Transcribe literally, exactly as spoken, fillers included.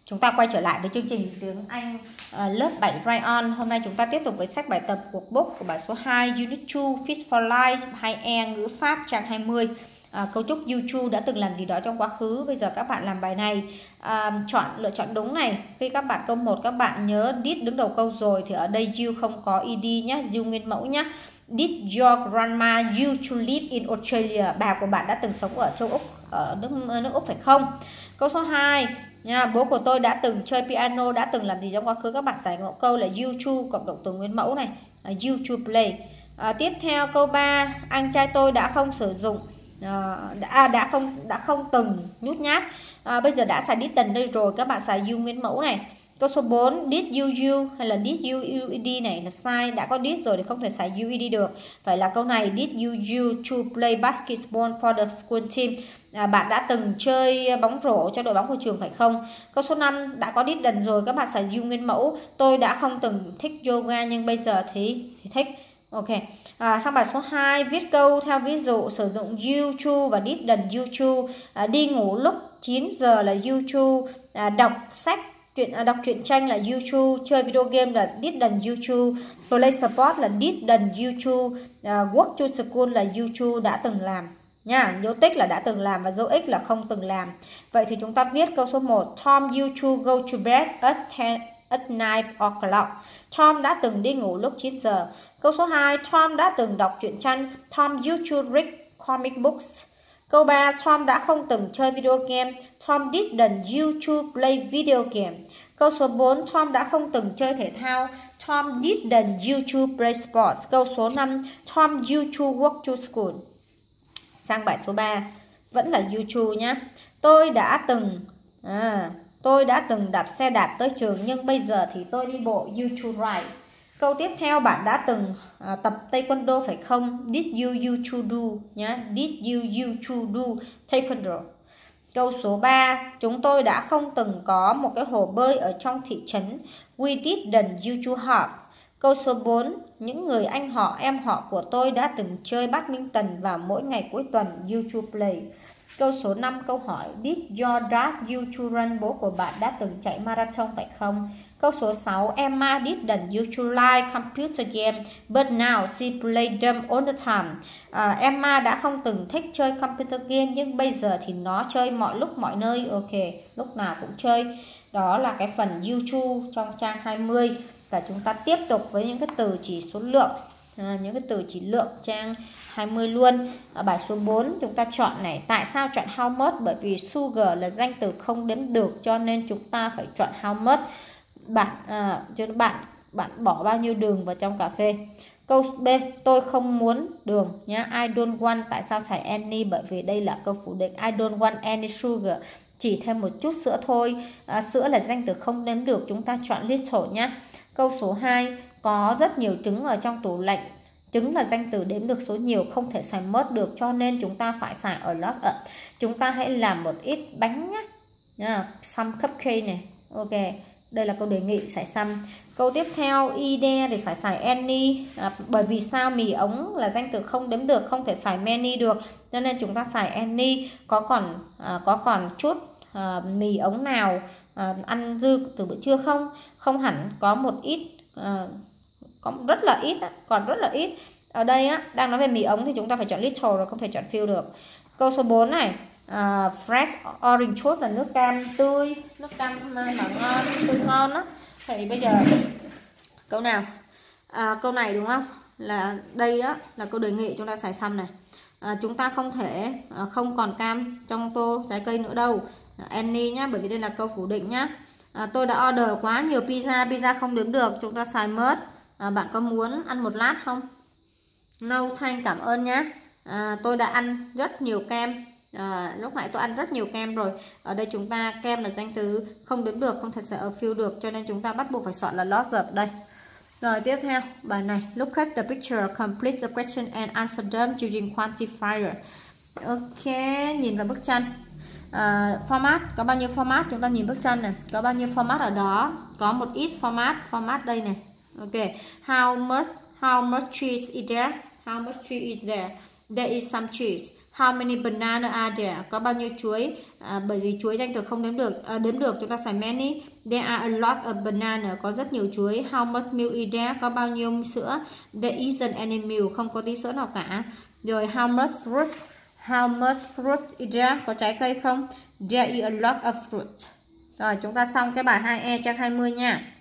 Chúng ta quay trở lại với chương trình tiếng Anh uh, lớp bảy Write On. Hôm nay chúng ta tiếp tục với sách bài tập workbook của bài số hai Unit hai Fit for Life hai E ngữ pháp trang hai mươi. À, cấu trúc you chu đã từng làm gì đó trong quá khứ. Bây giờ các bạn làm bài này, à, chọn lựa chọn đúng này. Khi các bạn câu một các bạn nhớ did đứng đầu câu rồi thì ở đây you không có ed nhé, you nguyên mẫu nhé. Did your grandma used to live in Australia? Bà của bạn đã từng sống ở châu Úc, ở nước nước Úc phải không? Câu số hai nha, bố của tôi đã từng chơi piano, đã từng làm gì trong quá khứ. Các bạn giải mẫu câu là you chu cộng động từ nguyên mẫu này, you to play. À, tiếp theo câu ba, anh trai tôi đã không sử dụng À, đã đã không đã không từng nhút nhát. À, bây giờ đã xài didn't đây rồi, các bạn xài you nguyên mẫu này. Câu số bốn, did you you hay là did you you ed này là sai, đã có did rồi thì không thể xài you ed được. Phải là câu này, did you you to play basketball for the school team? À, bạn đã từng chơi bóng rổ cho đội bóng của trường phải không? Câu số năm, đã có didn't rồi, các bạn xài you nguyên mẫu. Tôi đã không từng thích yoga nhưng bây giờ thì, thì thích. Ok, à, sang bài số hai, viết câu theo ví dụ, sử dụng you chu và didn't you chu. À, đi ngủ lúc chín giờ là you chu, à, đọc sách chuyện à, đọc truyện tranh là you chu, chơi video game là didn't you chu, play sport là didn't you chu, à, work to school là you chu, đã từng làm nha. Dấu tích là đã từng làm và dấu x là không từng làm. Vậy thì chúng ta viết câu số một, Tom you chu go to bed at ten at nine o'clock. Tom đã từng đi ngủ lúc chín giờ. Câu số hai, Tom đã từng đọc truyện tranh. Tom used to read comic books. Câu ba, Tom đã không từng chơi video game. Tom didn't used to play video game. Câu số bốn, Tom đã không từng chơi thể thao. Tom didn't used to play sports. Câu số năm, Tom used to walk to school. Sang bài số ba, vẫn là you to nhé. Tôi đã từng à, tôi đã từng đạp xe đạp tới trường nhưng bây giờ thì tôi đi bộ, you to ride. Câu tiếp theo, bạn đã từng à, tập taekwondo phải không? Did you you to do nhé. Did you you to do taekwondo. Câu số ba, chúng tôi đã không từng có một cái hồ bơi ở trong thị trấn. We didn't you to have. Câu số bốn, những người anh họ em họ của tôi đã từng chơi badminton vào mỗi ngày cuối tuần, you to play. Câu số năm, câu hỏi, did your dad you to run? Bố của bạn đã từng chạy marathon phải không? Câu số sáu, Emma didn't you to like computer game but now she play them all the time. À, Emma đã không từng thích chơi computer game nhưng bây giờ thì nó chơi mọi lúc mọi nơi. Ok, lúc nào cũng chơi. Đó là cái phần you to trong trang hai mươi. Và chúng ta tiếp tục với những cái từ chỉ số lượng. À, những cái từ chỉ lượng trang hai mươi luôn. À, bài số bốn chúng ta chọn này. Tại sao chọn how much? Bởi vì sugar là danh từ không đếm được cho nên chúng ta phải chọn how much. Bạn à, cho bạn bạn bỏ bao nhiêu đường vào trong cà phê. Câu B, tôi không muốn đường nhé. I don't want. Tại sao xài any? Bởi vì đây là câu phủ định. I don't want any sugar. Chỉ thêm một chút sữa thôi. À, sữa là danh từ không đếm được, chúng ta chọn little nhé. Câu số hai, có rất nhiều trứng ở trong tủ lạnh. Trứng là danh từ đếm được số nhiều, không thể xài mất được cho nên chúng ta phải xài a lot. Ở. Chúng ta hãy làm một ít bánh nhé. Nha, some cupcake này. Ok, đây là câu đề nghị xài some. Câu tiếp theo, ide thì phải xài any. À, bởi vì sao? Mì ống là danh từ không đếm được, không thể xài many được cho nên chúng ta xài any. Có còn à, có còn chút à, mì ống nào à, ăn dư từ bữa trưa không? Không hẳn, có một ít, à, có rất là ít, còn rất là ít. Ở đây á, đang nói về mì ống thì chúng ta phải chọn little rồi, không thể chọn few được. Câu số bốn này, uh, fresh orange juice là nước cam tươi, nước cam mà ngon, tươi ngon á. Thì bây giờ câu nào? À, câu này đúng không? Là đây á là câu đề nghị, chúng ta xài some này. À, chúng ta không thể à, không còn cam trong tô trái cây nữa đâu. Any nhá, bởi vì đây là câu phủ định nhá. À, tôi đã order quá nhiều pizza, pizza không đếm được, chúng ta xài must. À, bạn có muốn ăn một lát không? No thank, cảm ơn nhá. À, tôi đã ăn rất nhiều kem. À, lúc nãy tôi ăn rất nhiều kem rồi. Ở đây chúng ta kem là danh từ không đếm được, không thể xài a few được cho nên chúng ta bắt buộc phải chọn là lots of đây. Rồi tiếp theo bài này, look at the picture, complete the question and answer them using quantifier. Ok, nhìn vào bức tranh. À, format, có bao nhiêu format? Chúng ta nhìn bức tranh này, có bao nhiêu format ở đó? Có một ít format, format đây này. Ok, how much how much cheese is there? How much cheese is there? There is some cheese. How many banana are there? Có bao nhiêu chuối? À, bởi vì chuối danh từ không đếm được, à, đếm được chúng ta xài many. There are a lot of banana. Có rất nhiều chuối. How much milk is there? Có bao nhiêu sữa? There isn't any milk. Không có tí sữa nào cả. Rồi how much fruit? How much fruit is there? Có trái cây không? There is a lot of fruit. Rồi chúng ta xong cái bài hai E trang hai mươi nha.